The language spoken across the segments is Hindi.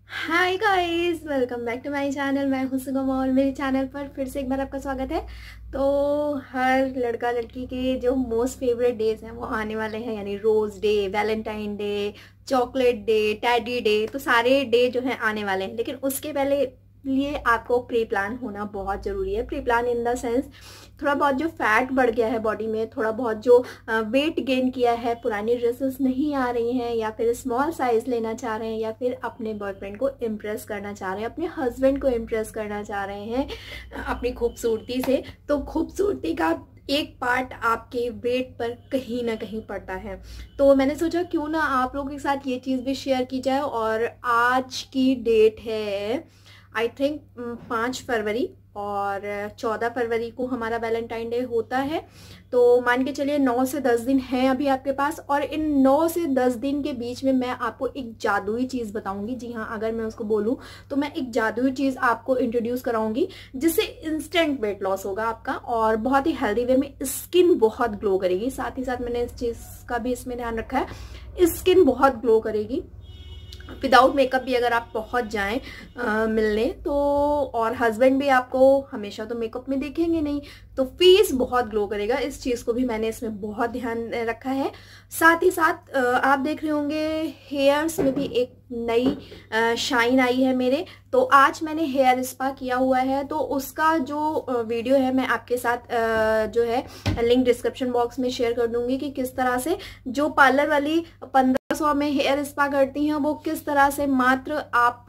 Hi guys, welcome back to my channel. मैं हूं सुगम और मेरे चैनल पर फिर से एक बार आपका स्वागत है। तो हर लड़का लड़की के जो मोस्ट फेवरेट डेज हैं वो आने वाले हैं, यानी rose day, Valentine day, chocolate day, teddy day. तो सारे डे जो हैं आने वाले हैं, लेकिन उसके पहले लिए आपको प्री प्लान होना बहुत ज़रूरी है। Pre plan in the sense, थोड़ा बहुत जो फैट बढ़ गया है बॉडी में, थोड़ा बहुत जो वेट गेन किया है, पुरानी ड्रेसेस नहीं आ रही हैं, या फिर स्मॉल साइज लेना चाह रहे हैं, या फिर अपने बॉयफ्रेंड को इम्प्रेस करना चाह रहे हैं, अपने हस्बैंड को इम्प्रेस करना चाह रहे हैं अपनी खूबसूरती से। तो खूबसूरती का एक पार्ट आपके वेट पर कहीं ना कहीं पड़ता है। तो मैंने सोचा क्यों ना आप लोगों के साथ ये चीज़ भी शेयर की जाए। और आज की डेट है आई थिंक 5 फरवरी, और 14 फरवरी को हमारा वैलेंटाइन डे होता है। तो मान के चलिए 9 से 10 दिन हैं अभी आपके पास, और इन 9 से 10 दिन के बीच में मैं आपको एक जादुई चीज़ बताऊंगी। जी हाँ, अगर मैं उसको बोलूं तो मैं एक जादुई चीज़ आपको इंट्रोड्यूस कराऊंगी, जिससे इंस्टेंट वेट लॉस होगा आपका, और बहुत ही हेल्दी वे में स्किन बहुत ग्लो करेगी। साथ ही साथ मैंने इस चीज़ का भी इसमें ध्यान रखा है, स्किन बहुत ग्लो करेगी विदाउट मेकअप भी अगर आप पहुंच जाएं मिलने तो। और हस्बैंड भी आपको हमेशा तो मेकअप में देखेंगे नहीं, तो फेस बहुत ग्लो करेगा। इस चीज़ को भी मैंने इसमें बहुत ध्यान रखा है। साथ ही साथ आप देख रहे होंगे हेयर्स में भी एक नई शाइन आई है मेरे। तो आज मैंने हेयर स्पा किया हुआ है, तो उसका जो वीडियो है मैं आपके साथ जो है लिंक डिस्क्रिप्शन बॉक्स में शेयर कर दूंगी कि किस तरह से जो पार्लर वाली 1500 में हेयर स्पा करती हैं वो किस तरह से मात्र आप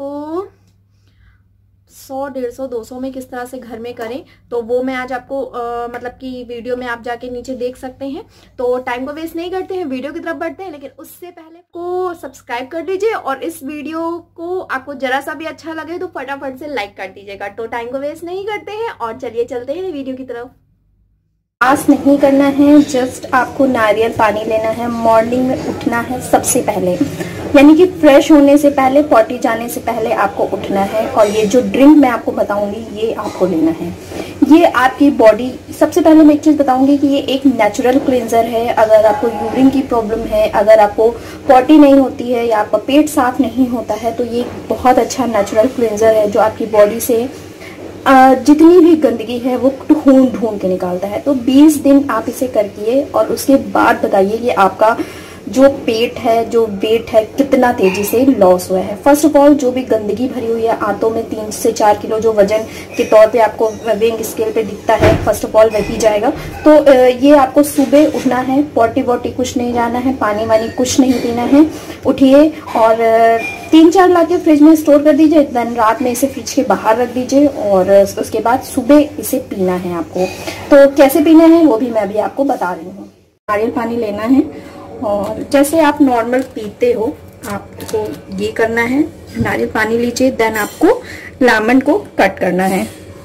100, 150, 200 में किस तरह से घर में करें। तो वो मैं आज आपको मतलब कि वीडियो में आप जाके नीचे देख सकते हैं। तो टाइम को वेस्ट नहीं करते हैं, वीडियो की तरफ बढ़ते हैं। लेकिन उससे पहले को सब्सक्राइब कर दीजिए, और इस वीडियो को आपको जरा सा भी अच्छा लगे तो फटाफट से लाइक कर दीजिएगा। तो टाइम को वेस्ट नहीं करते हैं और चलिए चलते हैं वीडियो की तरफ। पास नहीं करना है, जस्ट आपको नारियल पानी लेना है। मॉर्निंग में उठना है सबसे पहले, यानी कि फ्रेश होने से पहले, पॉटी जाने से पहले आपको उठना है। और ये जो ड्रिंक मैं आपको बताऊंगी ये आपको लेना है। ये आपकी बॉडी, सबसे पहले मैं एक चीज़ बताऊंगी कि ये एक नेचुरल क्लींजर है। अगर आपको यूरिन की प्रॉब्लम है, अगर आपको पॉटी नहीं होती है, या आपका पेट साफ नहीं होता है, तो ये बहुत अच्छा नेचुरल क्लींजर है जो आपकी बॉडी से जितनी भी गंदगी है वो ढूंढ ढूंढ के निकालता है। तो 20 दिन आप इसे करिए और उसके बाद बताइए कि आपका जो पेट है, जो वेट है, कितना तेजी से लॉस हुआ है। फर्स्ट ऑफ ऑल, जो भी गंदगी भरी हुई है आंतों में, 3 से 4 किलो जो वजन के तौर पे आपको वेइंग स्केल पे दिखता है, फर्स्ट ऑफ ऑल वही जाएगा। तो ये आपको सुबह उठना है, पॉटी वॉटी कुछ नहीं जाना है, पानी वानी कुछ नहीं पीना है। उठिए और 3-4 ला के फ्रिज में स्टोर कर दीजिए, देन रात में इसे फ्रिज के बाहर रख दीजिए, और उसके बाद सुबह इसे पीना है आपको। तो कैसे पीना है वो भी मैं अभी आपको बता रही हूँ। नारियल पानी लेना है, और जैसे आप नॉर्मल पीते हो आपको ये करना है। नारियल पानी लीजिए, देन आपको लेमन को कट करना है।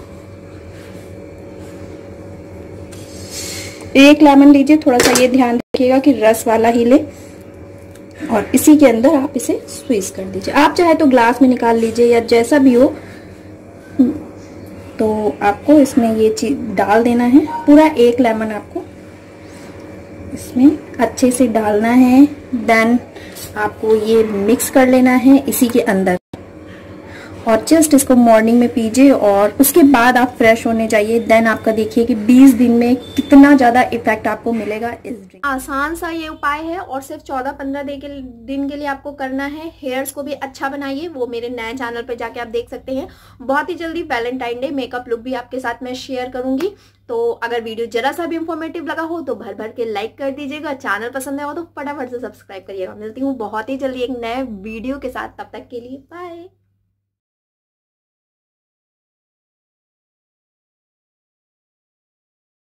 एक लेमन लीजिए, थोड़ा सा ये ध्यान रखिएगा कि रस वाला ही ले, और इसी के अंदर आप इसे स्क्वीज कर दीजिए। आप चाहे तो ग्लास में निकाल लीजिए या जैसा भी हो। तो आपको इसमें ये चीज डाल देना है, पूरा एक लेमन आपको इसमें अच्छे से डालना है। देन आपको ये मिक्स कर लेना है इसी के अंदर, और जस्ट इसको मॉर्निंग में पीजिए, और उसके बाद आप फ्रेश होने जाइए। देन आपका देखिए कि 20 दिन में कितना ज्यादा इफेक्ट आपको मिलेगा इस ड्रिंक। आसान सा ये उपाय है, और सिर्फ 14-15 दिन के लिए आपको करना है। हेयर्स को भी अच्छा बनाइए, वो मेरे नए चैनल पे जाके आप देख सकते हैं। बहुत ही जल्दी वैलेंटाइन डे मेकअप लुक भी आपके साथ मैं शेयर करूंगी। तो अगर वीडियो जरा सा भी इंफॉर्मेटिव लगा हो तो भर भर के लाइक कर दीजिएगा। चैनल पसंद आया हो तो फटाफट से सब्सक्राइब करिएगा। मिलती हूँ बहुत ही जल्दी एक नए वीडियो के साथ, तब तक के लिए बाय।